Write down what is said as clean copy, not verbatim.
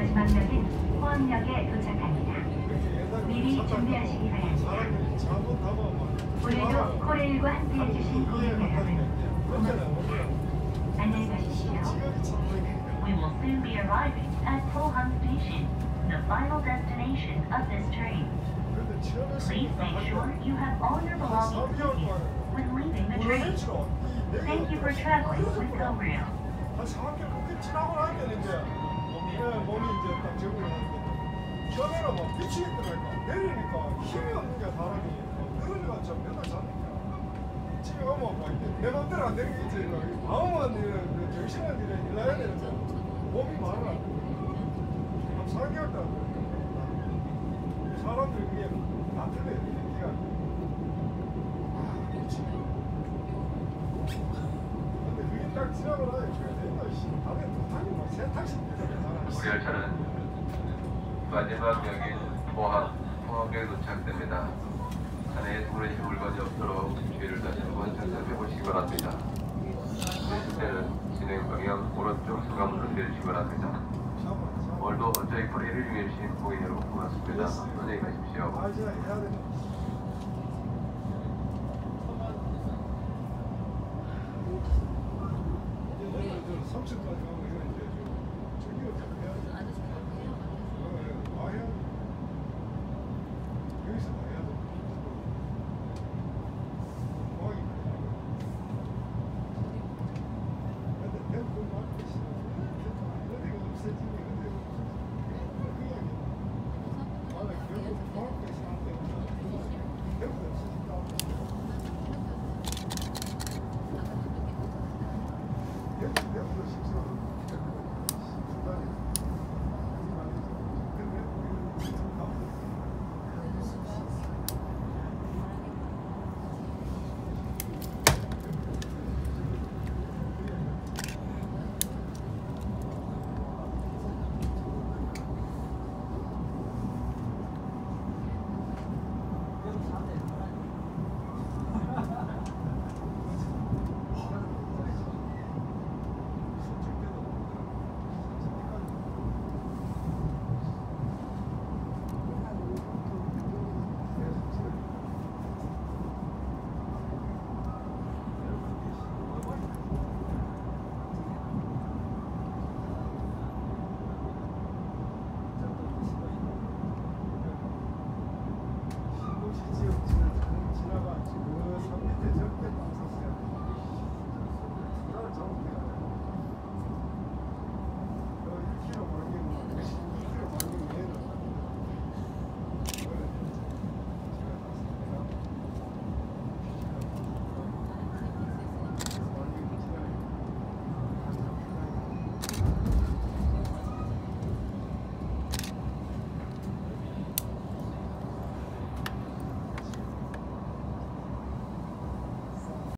마지막역인 포항역에 도착합니다. 미리 준비하시기 바랍니다. 오늘도 코레일과 함께해 주신 고객 여러분, 고맙습니다. 안녕히 가십시오. We will soon be arriving at Pohang Station, the final destination of this train. Please make sure you have all your belongings with you when leaving the train. Thank you for traveling with GoRail. 한 4학년 그렇게 지나고 나니까 이제 몸이 이제 딱 적응을 하는데 처음에는 막 미치겠더라니까. 내리니까 힘이 없는 게 사람이 늘어져가 좀 맨날 자니까 집에 가면 막 내 맘대로 안 되는 게 있지. 마음은 이래 정신은 이래 일어나야 되는데 몸이 말을 안 돼. 한 4개월 동안 그러니까 사람들이 그게 다 틀려요. 기가 근데 그게 딱 지나고 나니까 다음에 다니 막 세탁시 우리 열차는 마지막 역인 포항역에 도착됩니다. 차내에 두그러진 물건이 없도록 주의를 다시 한번 참고해 보시기 바랍니다. 내실 때는 진행 방향 오른쪽 서가문으로 내리시기 바랍니다. 오늘도 어쩌이 코레일을 이용해주신 고객 여러분 고맙습니다. 안녕히 가십시오.